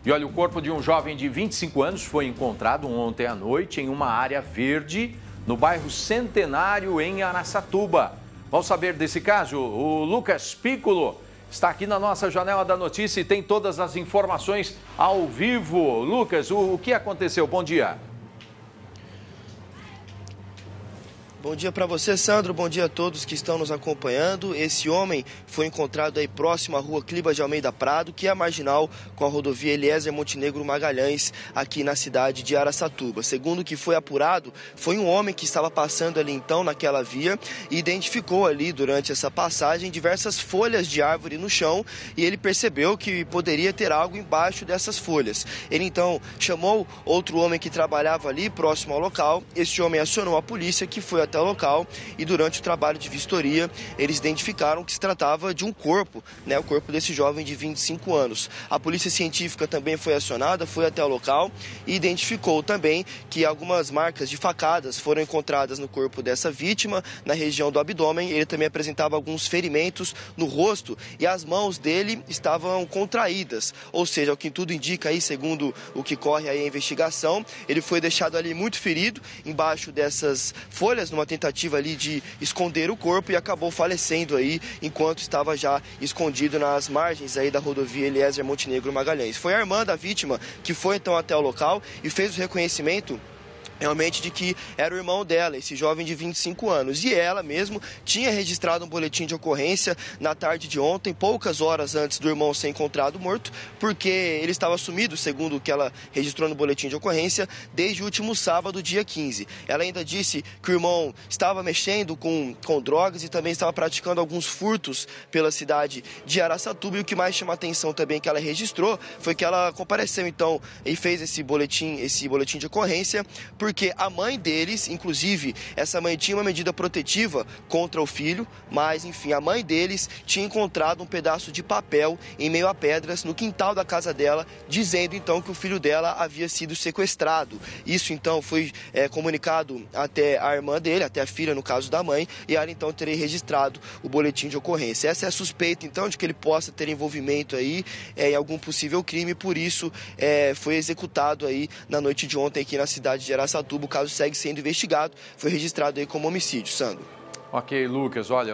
E olha, o corpo de um jovem de 25 anos foi encontrado ontem à noite em uma área verde no bairro Centenário, em Araçatuba. Vamos saber desse caso? O Lucas Piccolo está aqui na nossa janela da notícia e tem todas as informações ao vivo. Lucas, o que aconteceu? Bom dia. Bom dia para você, Sandro. Bom dia a todos que estão nos acompanhando. Esse homem foi encontrado aí próximo à rua Cliba de Almeida Prado, que é a marginal com a rodovia Eliezer Montenegro Magalhães, aqui na cidade de Araçatuba. Segundo o que foi apurado, foi um homem que estava passando ali então naquela via e identificou ali durante essa passagem diversas folhas de árvore no chão e ele percebeu que poderia ter algo embaixo dessas folhas. Ele então chamou outro homem que trabalhava ali próximo ao local. Esse homem acionou a polícia, que foi até o local, e durante o trabalho de vistoria eles identificaram que se tratava de um corpo, o corpo desse jovem de 25 anos. A polícia científica também foi acionada, foi até o local e identificou também que algumas marcas de facadas foram encontradas no corpo dessa vítima, na região do abdômen. Ele também apresentava alguns ferimentos no rosto e as mãos dele estavam contraídas, ou seja, o que tudo indica aí, segundo o que corre aí a investigação, ele foi deixado ali muito ferido embaixo dessas folhas, numa tentativa ali de esconder o corpo, e acabou falecendo aí enquanto estava já escondido nas margens aí da rodovia Eliezer Montenegro Magalhães. Foi a irmã da vítima que foi então até o local e fez o reconhecimento realmente de que era o irmão dela, esse jovem de 25 anos. E ela mesmo tinha registrado um boletim de ocorrência na tarde de ontem, poucas horas antes do irmão ser encontrado morto, porque ele estava sumido, segundo o que ela registrou no boletim de ocorrência, desde o último sábado, dia 15. Ela ainda disse que o irmão estava mexendo com drogas e também estava praticando alguns furtos pela cidade de Araçatuba. E o que mais chama a atenção também que ela registrou foi que ela compareceu então e fez esse boletim de ocorrência, porque a mãe deles, inclusive, essa mãe tinha uma medida protetiva contra o filho, mas, enfim, a mãe deles tinha encontrado um pedaço de papel em meio a pedras no quintal da casa dela, dizendo, então, que o filho dela havia sido sequestrado. Isso, então, foi comunicado até a irmã dele, até a filha, no caso da mãe, e ela, então, teria registrado o boletim de ocorrência. Essa é a suspeita, então, de que ele possa ter envolvimento aí em algum possível crime, por isso foi executado aí na noite de ontem aqui na cidade de Araçatuba. O caso segue sendo investigado, foi registrado aí como homicídio, Sandro. Ok, Lucas, olha,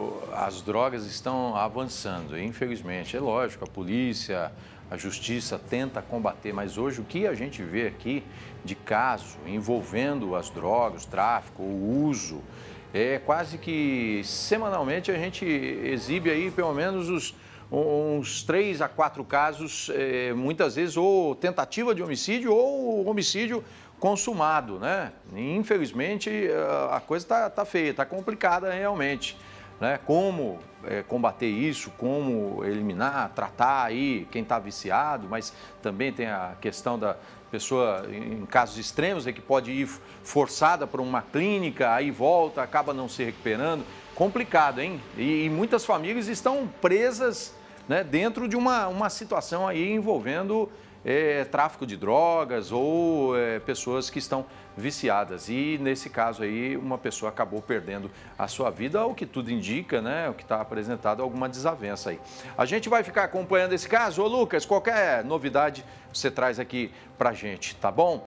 as drogas estão avançando, infelizmente. É lógico, a polícia, a justiça tenta combater, mas hoje o que a gente vê aqui de caso envolvendo as drogas, o tráfico, o uso, é quase que semanalmente a gente exibe aí pelo menos uns 3 a 4 casos, muitas vezes ou tentativa de homicídio ou homicídio consumado, né? Infelizmente a coisa tá feia, tá complicada realmente, né? Como combater isso, como eliminar, tratar aí quem está viciado, mas também tem a questão da pessoa, em casos extremos, que pode ir forçada para uma clínica, aí volta, acaba não se recuperando. Complicado, hein? E muitas famílias estão presas, né, dentro de uma situação aí envolvendo tráfico de drogas ou pessoas que estão viciadas. E nesse caso aí, uma pessoa acabou perdendo a sua vida, o que tudo indica, né? O que está apresentado, alguma desavença aí. A gente vai ficar acompanhando esse caso. Ô Lucas, qualquer novidade você traz aqui pra gente, tá bom?